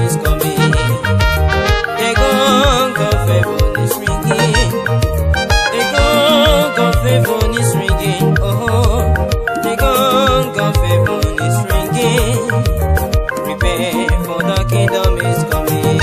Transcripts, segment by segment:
is coming. The gong of heaven is ringing. The gong of heaven is ringing. Oh, the gong of heaven is ringing. Prepare for the kingdom is coming.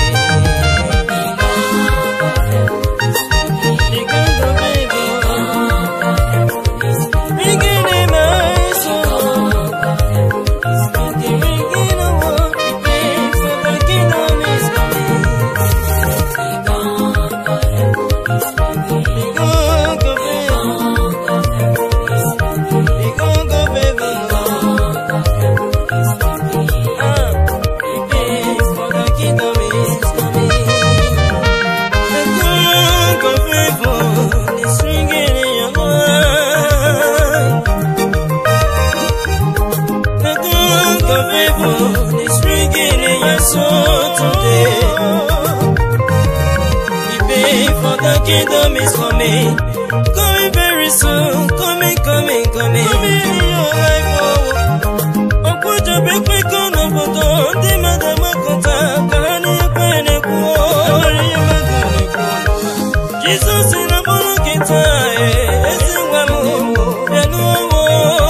The gong of heaven ringing in my soul. The ringing of what? Prepare for the kingdom is coming. The gong of heaven. The gong of heaven. Prepare for the kingdom is coming. The gong of heaven is ringing in your mind. The gong of heaven is ringing in your soul today. Prepare for the kingdom is coming. Coming very soon. Coming, coming, coming. Coming in your life. Okujo bekwe kono bodo. Ndi madama kota. Kahani yekwene kuo. Jesus in a bono kita. Esingwamu. Benuowo.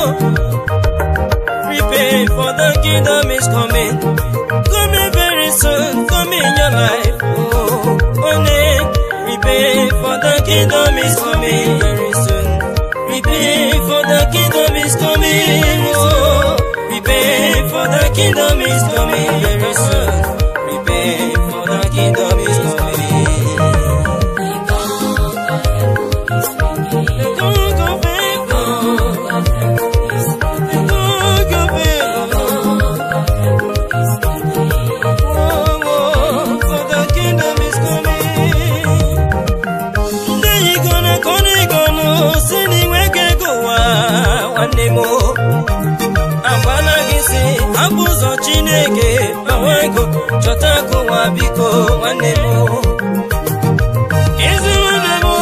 Prepare for the kingdom is coming. Coming very soon. Coming in your life. Oh, prepare for the kingdom is coming very soon. Prepare for the kingdom is coming. Oh, prepare for the kingdom is coming very soon. Prepare for the kingdom is coming. The gong of heaven. The gong of heaven. Oh, for the kingdom is coming. Abuzo Chineke awego chotako wabiko wanemo Eziwanemo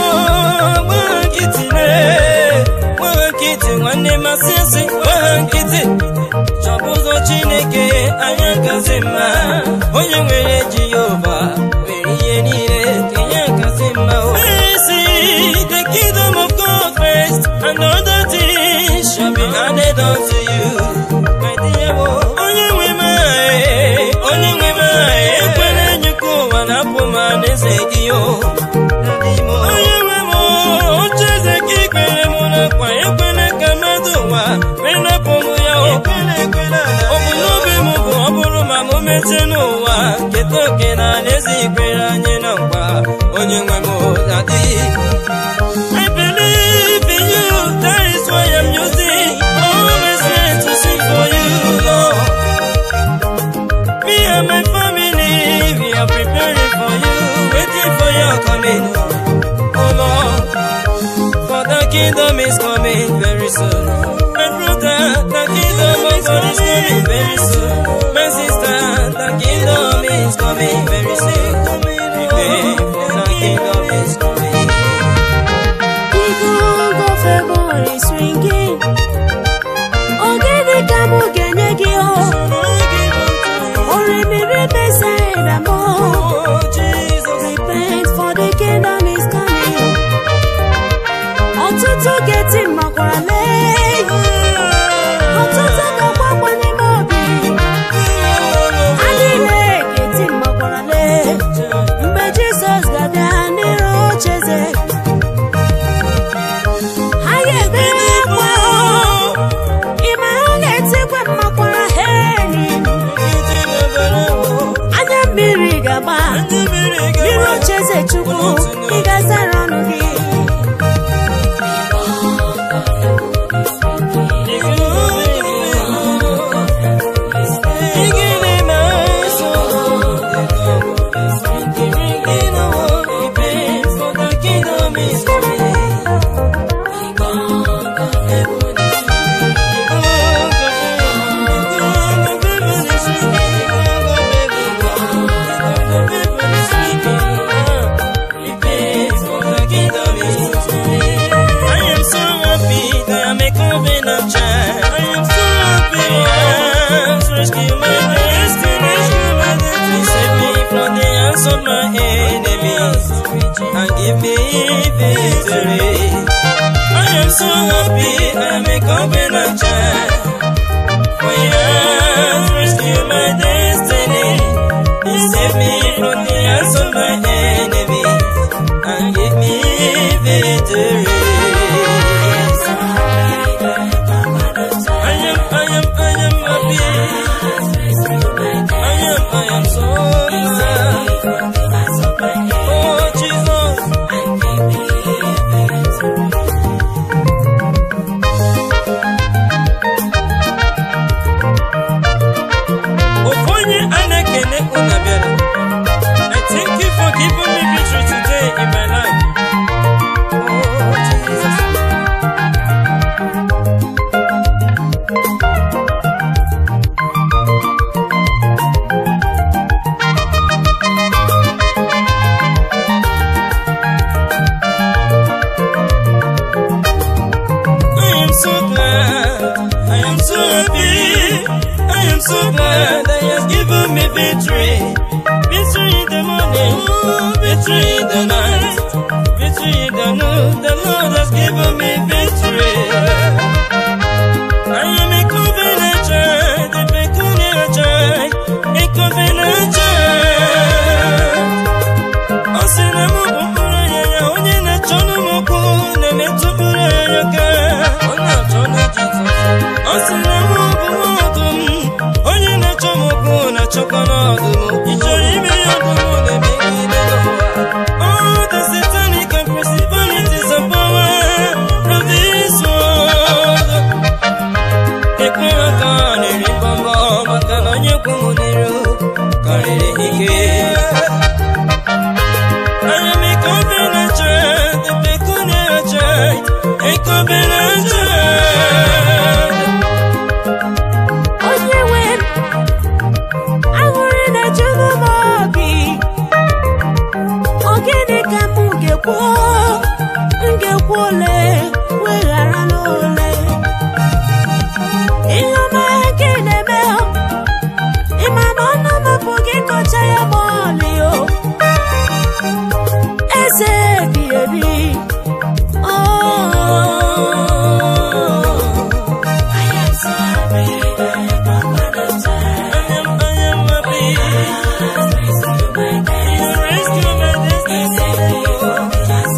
wakiti wanema sisi wakiti Chabuzo Chineke ayakazima Onye nwere Jehova weriye nire kenyakazima See the kingdom of God first and other things shall be added unto you. My dear onye nwema ekwere nyuko wanapoma nezegiyo. Onye nwema ocheze kikwere muna kwa ekwere kamadowa wenapomu yao. Obunobe mubu oburu mamumete nowa ketoke na nezikwere anye na mba. Onye nwema adi. I believe in you, that is why I'm using all my strength to sing for you, Lord. Me and my family, we are preparing for you, waiting for your coming, oh Lord. For the kingdom is coming very soon. My brother, the kingdom of God is coming very soon. My sister, the kingdom is coming very soon. Prepare for the kingdom is coming. The gong of heaven is ringing. Ogene kamu genyegi o. Oremiri beside amo. Repent for the kingdom is coming. Otutu geti makwale. Otutu kakwakwa ni mobi. Adile geti makwale. Mbe Jesus gada niro cheze. Miro cheze chuku, igazara nugi. It's of my enemies and give me victory. I am so happy I am a covenant child. For He has rescued my destiny. He saved me from the hands of my enemies and give me victory. I am happy. I am so glad. Oh Jesus. Ofonye anekene unabera. I thank you for giving me victory today in my life. Oh Jesus. So glad that He has given me victory. Victory in the morning, victory in the night, victory in the noon. The Lord has given me victory. I am a covenant child, a peculiar child, a covenant child. Osinamu bumuraya ya onye na chono moku na metuburaya ka. Ona chono Jesus. Osinamu bumodum. Onye na-achọ m okwu na-achọkwa n'ọdụm. Ị chọrọ ime ya ọdụm na-emegide n'ụwa. All the satanic and principalities of power from this world. Ekwere aka na-eri mbọmbọ maka na onye kwu m n'iru karịrị ike. I am a covenant child, a peculiar child, a covenant child. Ole weghara n'ole ihe ọma gị na-eme ịma na ọnụ mapụ gị kọcha ya ma ọlị o eze ebi ebi I am so happy I am covenant child. I am happy you rescue my destiny.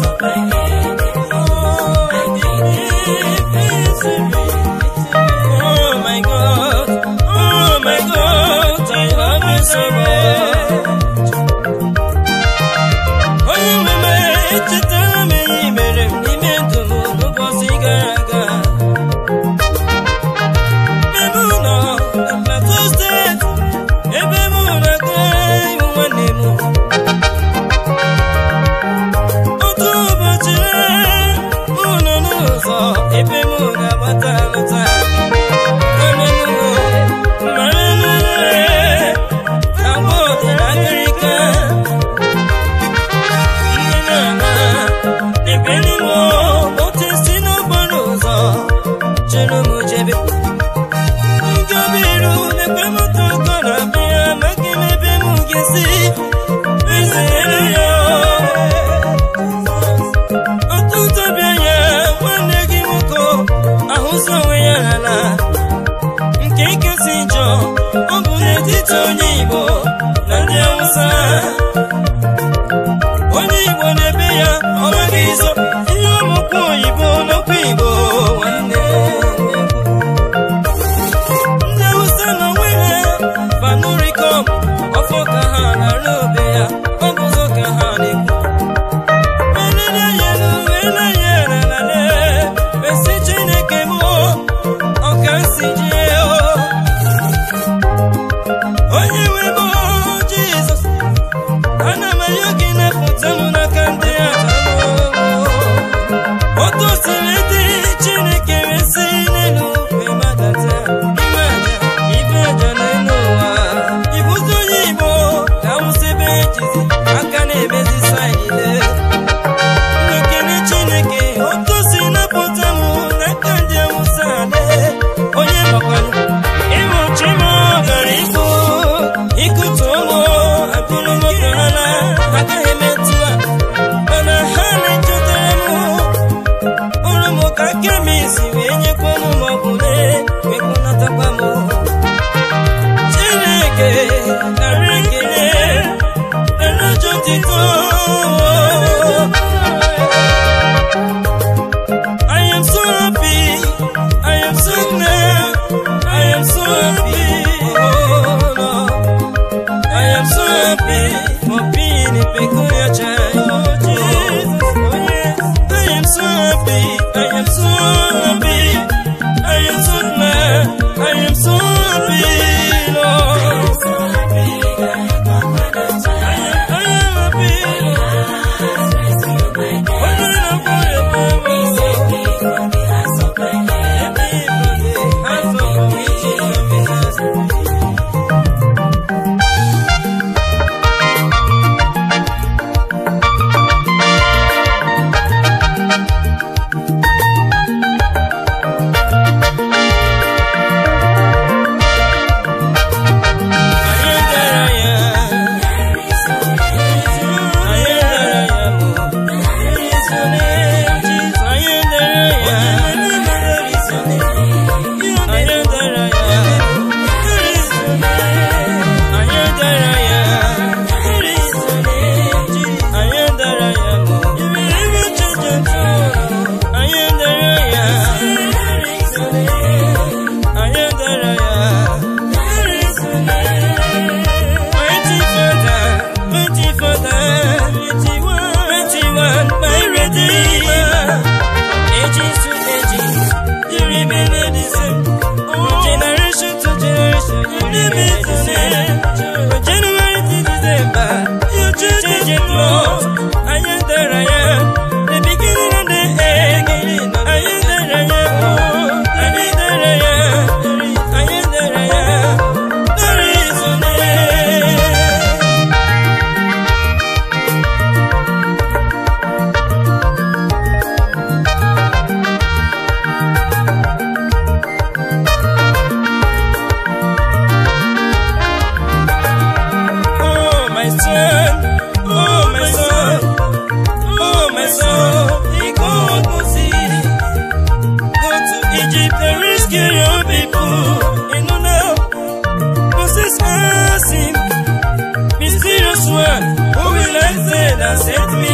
has set me.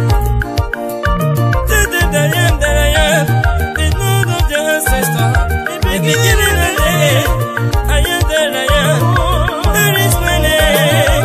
That I am, the Lord of the ancestor, the beginning and the end. I am that I am. That is my name.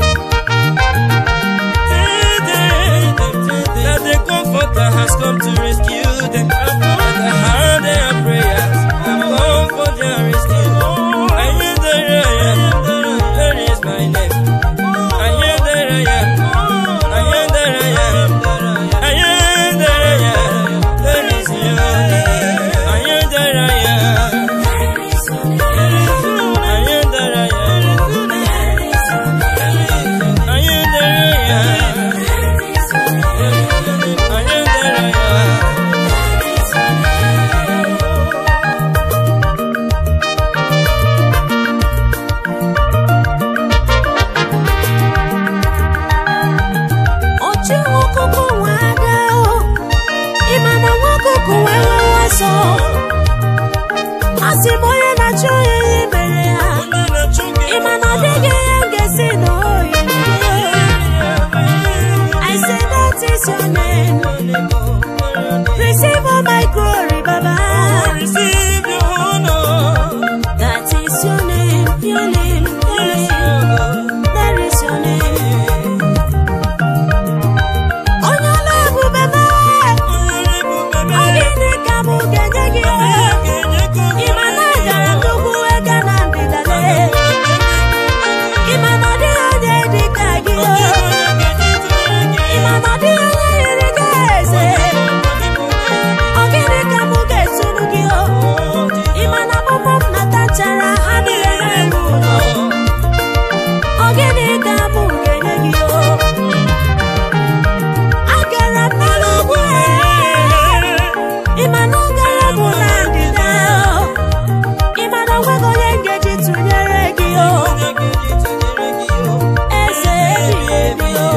That the Comforter has come to rescue them. That I heard their prayers. I'm come for their rescue. I am that I am. That is my name. I am that I am. I am that I am. I am that I am. That is your name. I am that I am. I am that I am. I am that I am. Receive all my glory, Baba. Receive your honor. That is your name, your name, your name. That is your name. On your level, Baba. Ogini kamu genjegi. Imana jara tubu egana mbidale. Imana di ode di kagi. Imana di ode di kese. Ogini kamu gesulugi o. Imana momom na tachara hanile lewu. Ogini kamu genjegi o. Agara melugu e. Imana gara munandida o. Imana wego yengeji tunyere gi o. Eze ebi o.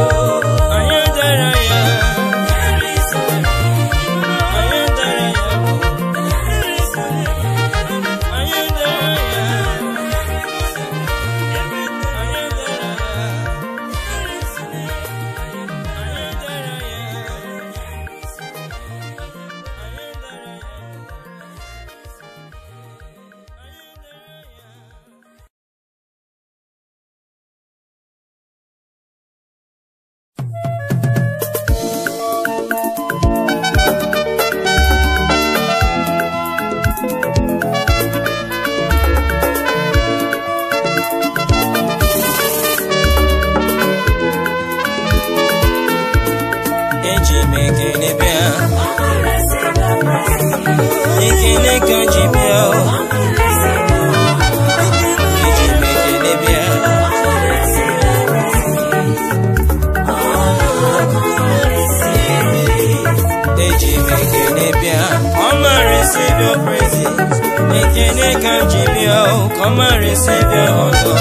Come and receive your praises. Come and receive your honor.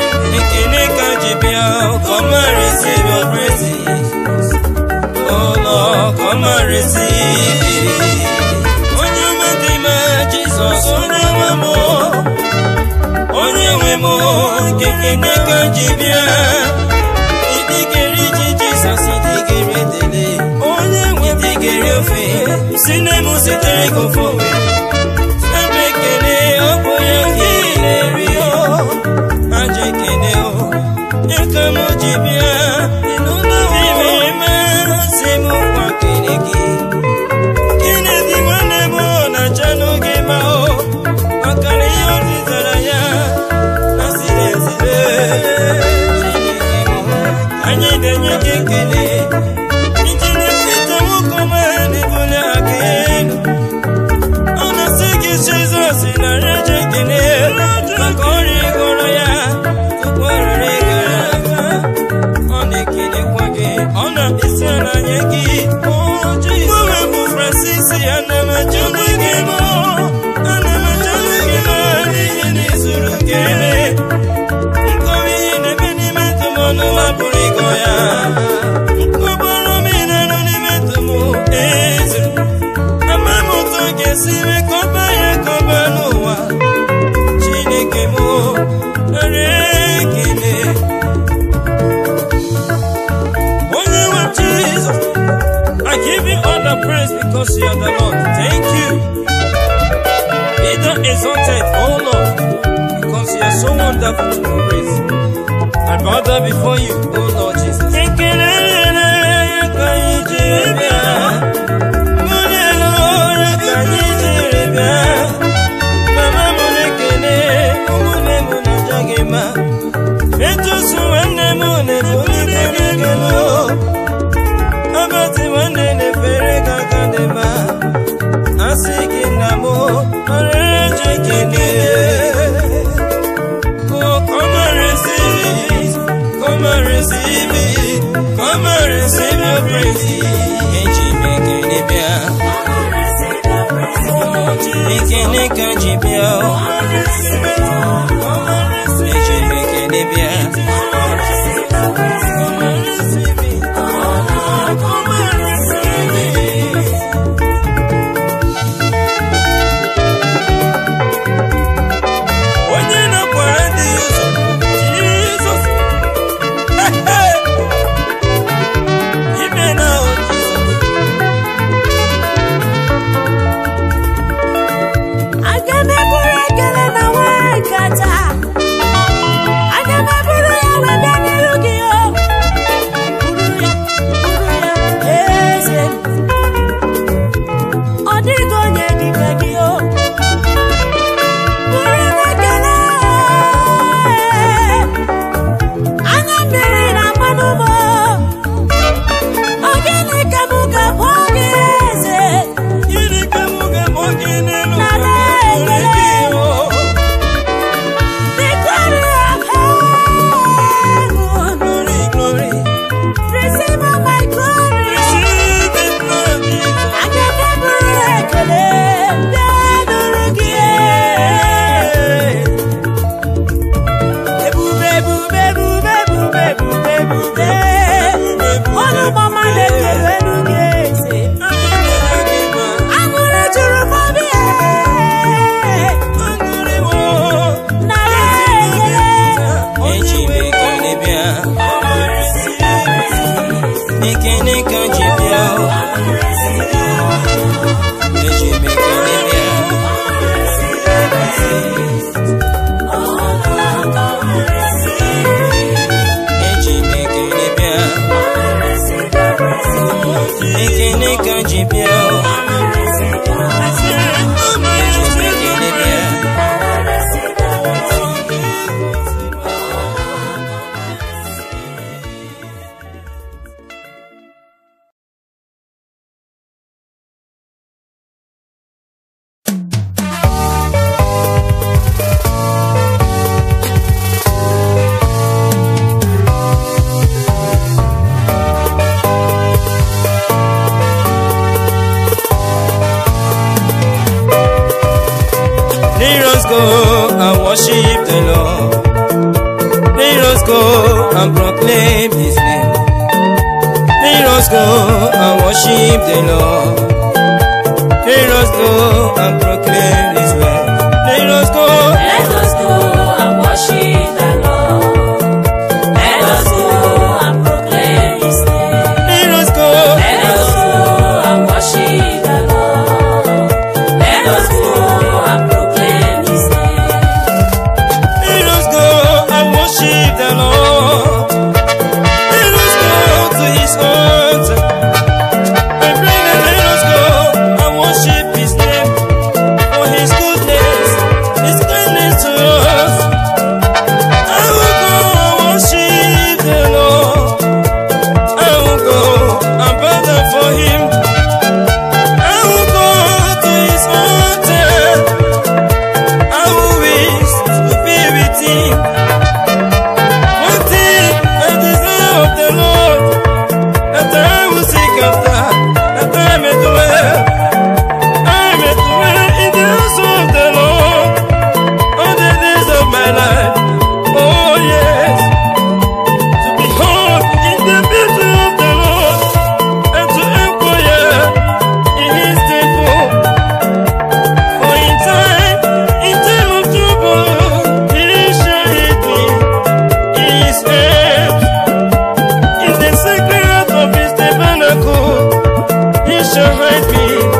Come and receive your praises. Oh Lord, come and receive it. Onye madima Jesus, onye wemo, kekene kajibia. Idigeri Jesus, idigeri dele. Idigeri ofe, sinemu sitere kofowe. Sebekene opo yangile rio. Ajekene o, yekamo jibia. Inuna vivema, simu kwa keneki. Kine diwane mo na chano gema o. Akane yodi zaraya, nasile zile. Anyi denye kekele. Jesus in a rejected name, Makori Goraya, Tukorega, on the Kinequaki, on a Isana Yaki, oh Jesus, Francis, and I'm a Johnny Gamo, and I'm a Johnny Gamo, in Isurukene, going in a beniment to Monola Burigoya, Koboromina, Nonimetumu, Ezra, a Mamoto Gessive. Onye because you are the Lord. Thank you. Be thou exalted, oh Lord, because you are so wonderful to praise. I bow down before you, oh Lord Jesus. Come and receive your praise. shall hide me.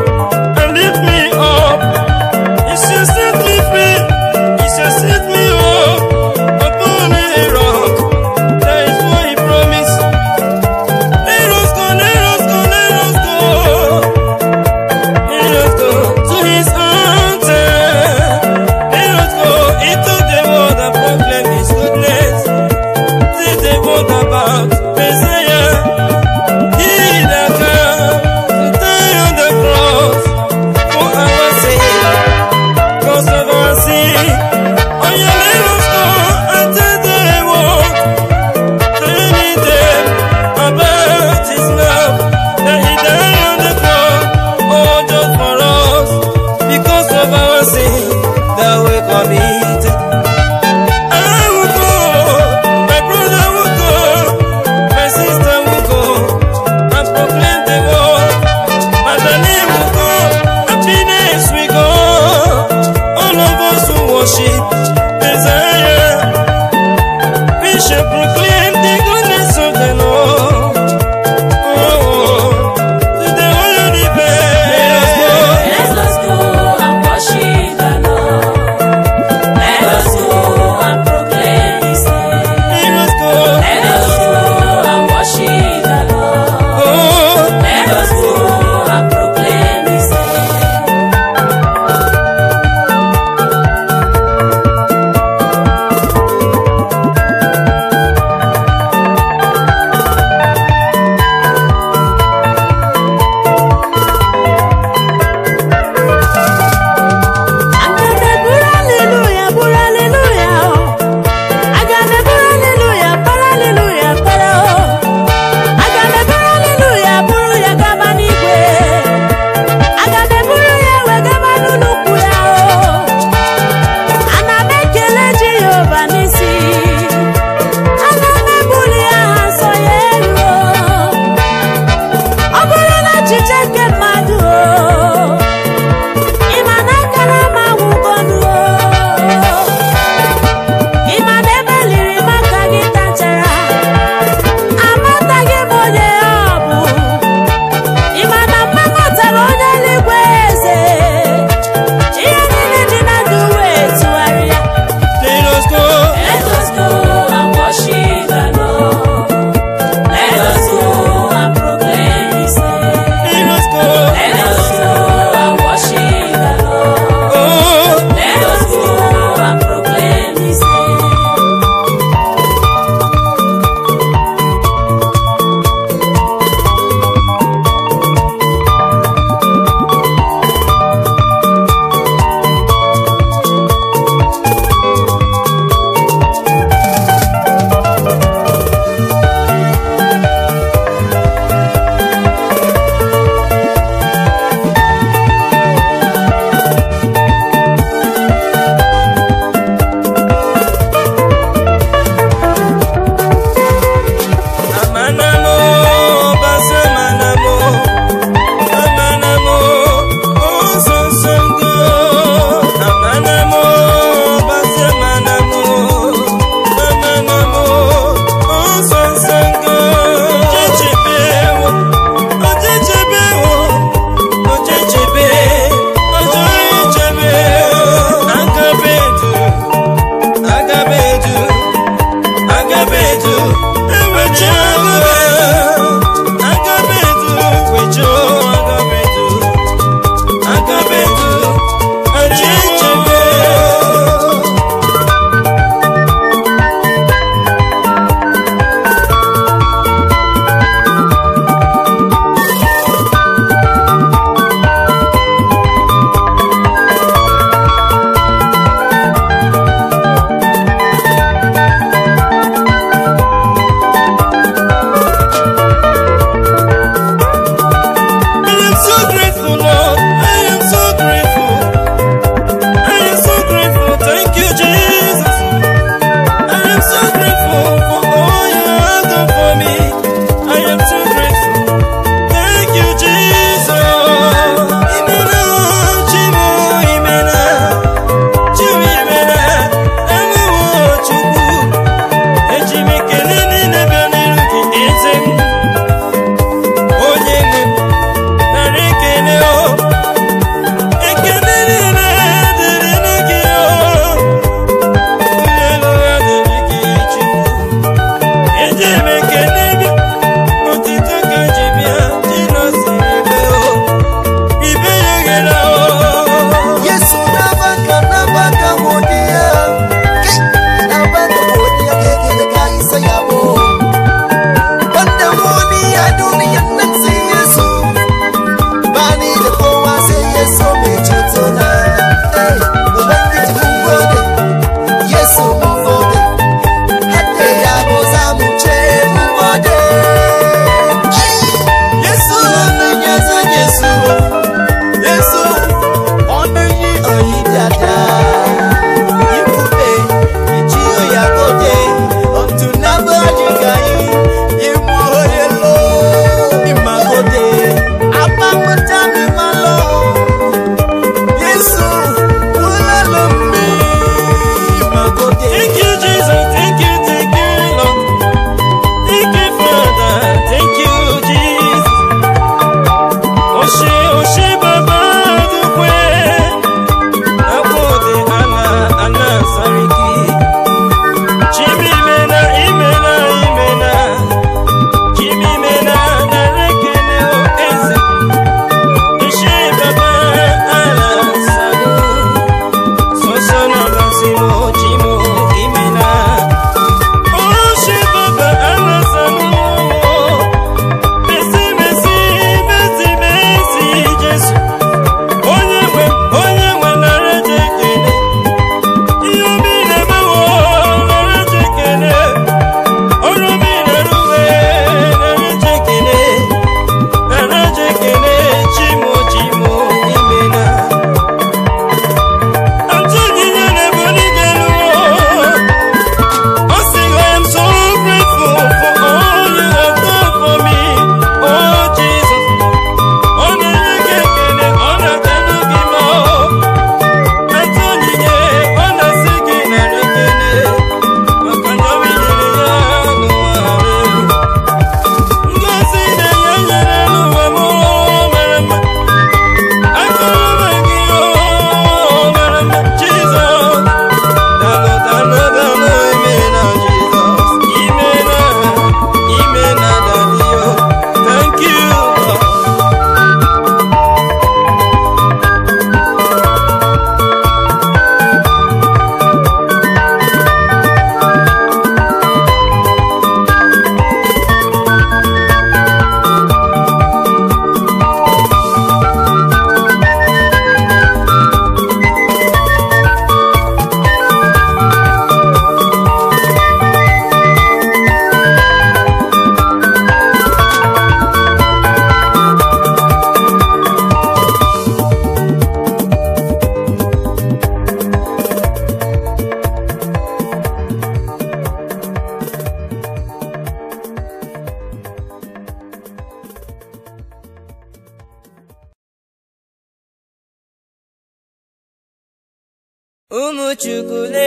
ụmụ Chukwule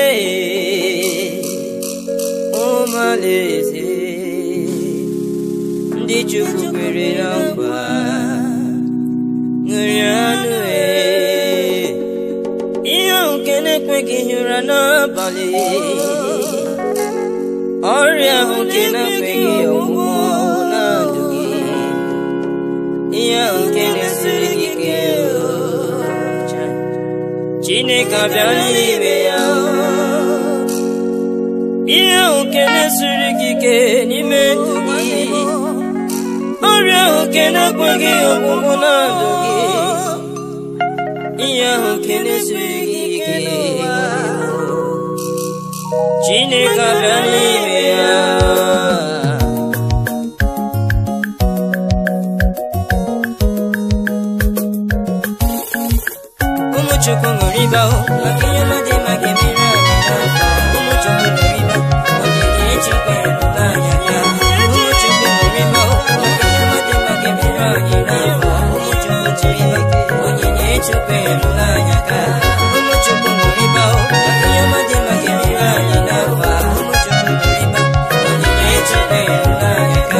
ụmụ Alaeze ndị Chukwu kwere na nkwa ṅụrịanụ ihe ahụ nke na-ekweghị ihi ụra n'abalị, ọrịa ahụ nke na-ekweghị ọgwụgwọ na ndụ gị, ihe ahụ nke na-esiri gị ike, Chineke abịa n'ime ya. Ihe ahụ nke na-esiri gị ike n'ime ndụ gị, ọrịa ahụ nke na-ekweghị ọgwụgwọ na ndụ gị, ihe ahụ nke na-esiri gị ike, Chineke abịa n'ime ya. Ụmụ Chukwu ṅụrịba maka ihe ọma dị mma ga-emere anyị n'afọ. Ụmụ Chukwu ṅụrịba onyinye Chukwu erula anyị aka. Ụmụ Chukwu ṅụrịba maka ihe ọma dị mma ga-emere anyị n'afọ. Ụmụ Chukwu ṅụrịba onyinye Chukwu erula anyị aka. Ụmụ Chukwu ṅụrịba maka ihe ọma dị mma ga-emere anyị n'afọ. Ụmụ Chukwu ṅụrịba onyinye Chukwu erula anyị aka.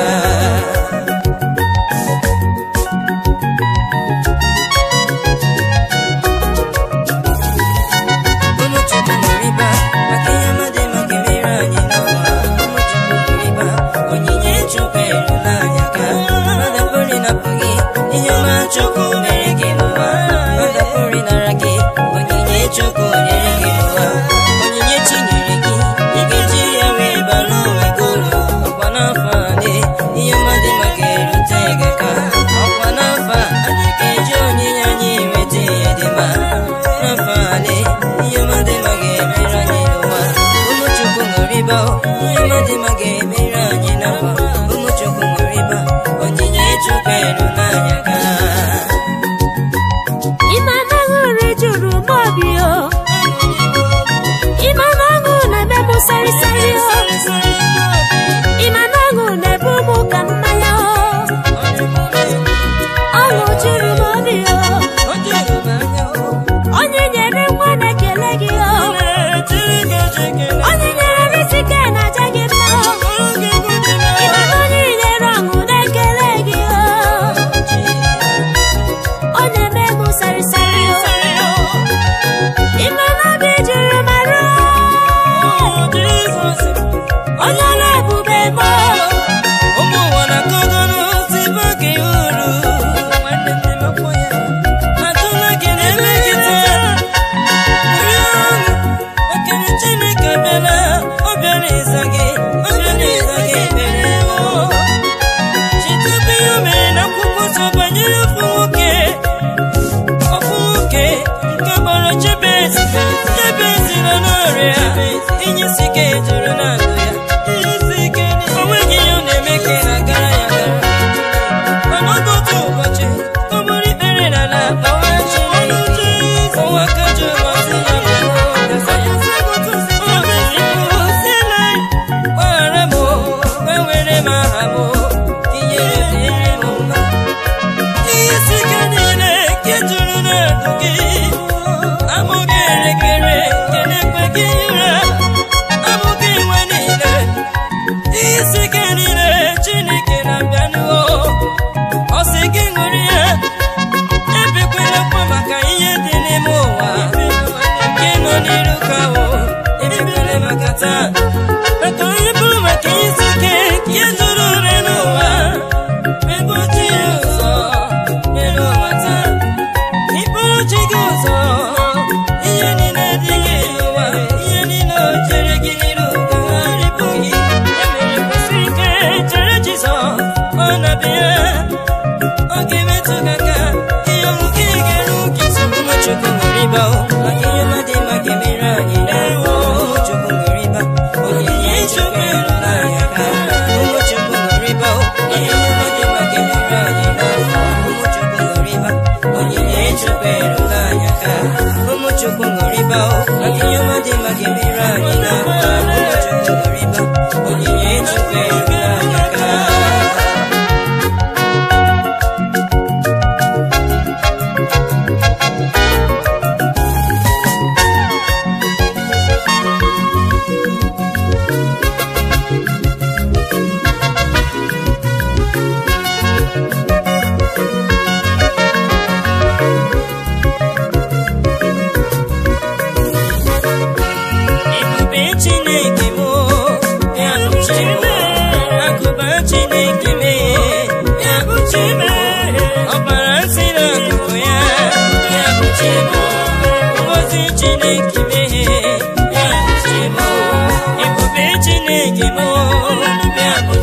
Chukwu mere gị n'ụwa, mmadụ pụrụ ịnara gị onyinye Chukwu nyere gị n'ụwa. Onyinye Chi nyere gị, ị ga-eji ya wee bara onwe gị uru. Ọkwa n'afọ a ihe mmadụ ma ga-erute gị aka. Ọkwa n'afọ a anyị ga-eji onyinye anyị nweta ihe dị mma. N'afọ a ihe mmadụ ma ga-emere anyị n'ụwa. Ụmụ Chukwu ṅụrịba ihe mmadụ ma ga-emere anyị n'afọ. Ụmụ Chukwu ṅụrịba onyinye Chukwu erula anyị aka.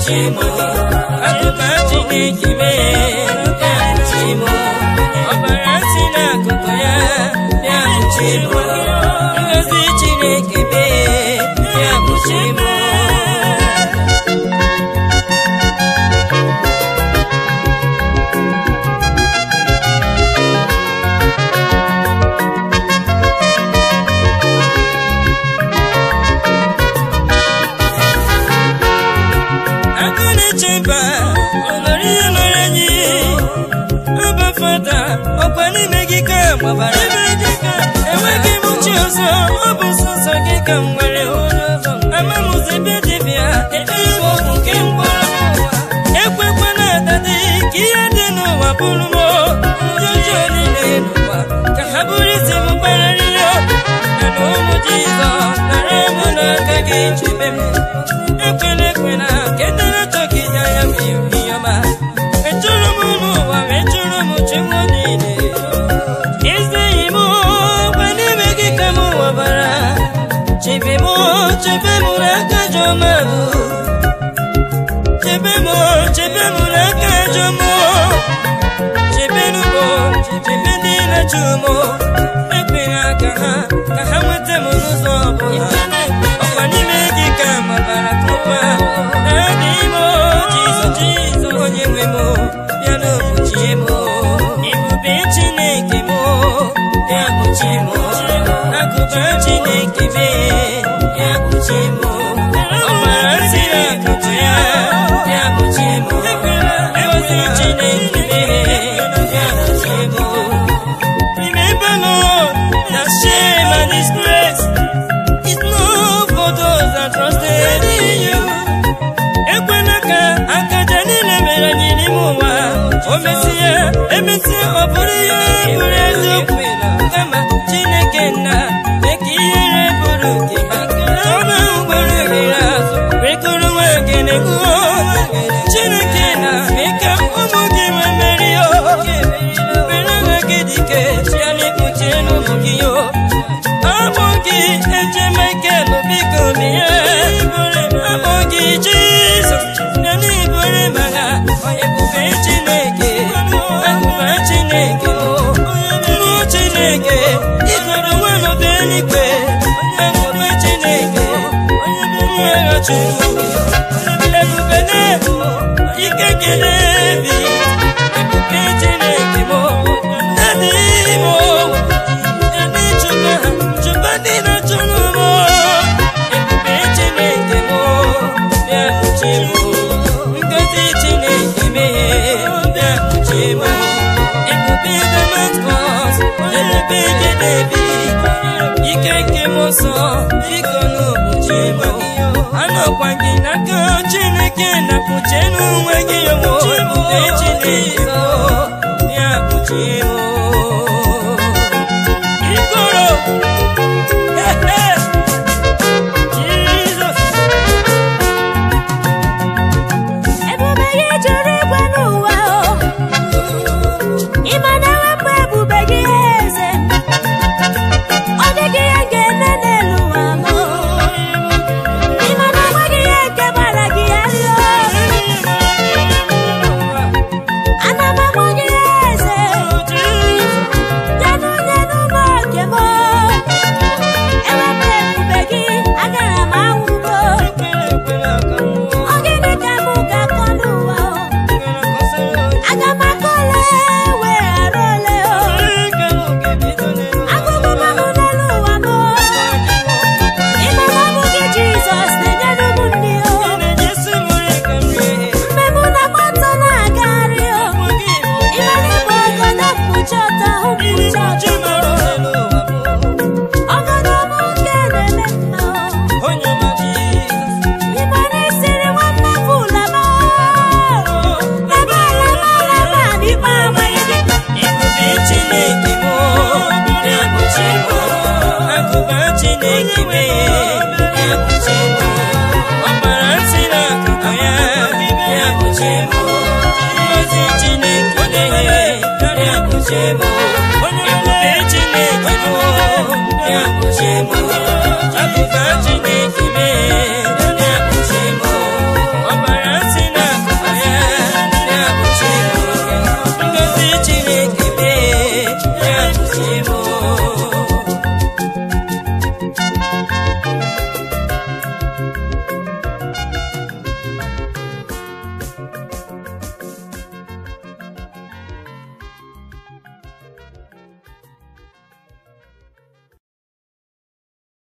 Chimo, akụba Chineke mee, ya bụ Chimo, ọbara si n'akụkụ ya, ya bụ Chimo, ngọzi Chineke mee, ya bụ Chimo. Enweghị m chi ọzọ, ọ bụ sọsọ gị ka m nwere. Ama m ụzọ ebe dibịa, ịbụ nke mkpọrọ n'ụwa. Ekwekwana adadị ka ihe dị n'ụwa bụrụ m ndị ọjọọ niile n'ụwa, ka ha bụrụ isi m gbararịrị na ụmụ Jizọs nara m n'aka gị chebe m. Ekwela ekwela ka ndị na-achọghị ya ya bụ ihe ọma. Mechụrụ m n'ụwa, mechụrụ m chi m niile. Chebe m n'aka jọma bụ, chebe m n'aka jọma, chebe n'ugbo, chebe ndị na-achụ m, ekpere ka ha nweta m n'ụzọ ọbụla. Ọkwa n'ime gị ka mabara kụpa na-adị m Jizọs onye nwe m, ya n'okwuchie m, ebube Chineke m, ya kpuchi m, akụba Chineke mee, ya kpuchi m, ọbara si n'akụkụ ya, ya kpuchi m, ngọzi Chineke mee, ya kpuchi m. Remember, Lord, that shame and disgrace is not for those that trusted in you. Ekwela ka akaja niile mere anyị n'ime ụwa, o mesịa ọ bụrụ ya bụrụ eziokwu. Kama Chineke nna mee ka ihere bụrụ nke ha, ọ na-ugboro ohere azụ rekọrọ nwa ogene gụọ. Chineke na mee ka ụmụ gị nwee mmeri, were aha gị dike ya n'ikpuchi n'ụmụ gị. Abụ gị eje Michael biko ya, abụ gị Jizọs ya n'iburu magha, ebube Chineke, akụba Chineke, mmụọ Chineke, ịgọrọ nwa n'obe eluigwe, akụba Chineke, mmeghachi ebube na-ebu ike kele ebi, ebube Chineke m, na-adịghị m ndị chụba ndị na-achụrụ m, ebube Chineke m, bịa kpuchi m, ngọzi Chineke mee, bịa kpuchi m, ebube Damascus, ebube Jedebi, ike nke m nsọ, biko n'okpuchi m. Anọkwa gị n'aka Chineke na kpuchie n'onwe gị, ebube Chineke m, bịa kpuchi m. Ikoro Jizọs, ebube gị juru igwe n'ụwa, ịma na-ewepụ ebube gị eze, ọ dịghị ihe ga-eme n'elu ụwa m, ịma na onweghị ihe nke gbara gị ya rịọ. Ana m amụ gị eze, nyenụ m oke m, ewepụ ebube gị agara m anwụgo. Ọ gịnị ka m ga-akọ n'ụwa? Aga m aka ole wee ghara ole? Agụgụ m n'elu ụwa m, ịma na ọ bụ gị Jizọs na-enyere m nri. Mgbe mụ na moto na-agagharị, ịma na ịbụ ọgọdọ mkpuchi ọtọ ahụ mkpuchi ọtọ, ọgọdọ m nke na-eme mma. Ịma na isiri nwanne m ụlaba, ebe alaba n'ikpe amaghị gị. ebube Chineke m, bịa kpuchi m, akụba Chineke mee, bịa kpuchi m, ọbara si n'akụkụ ya, bịa kpuchi m, ngọzi Chineke mee, bịa kpuchi m.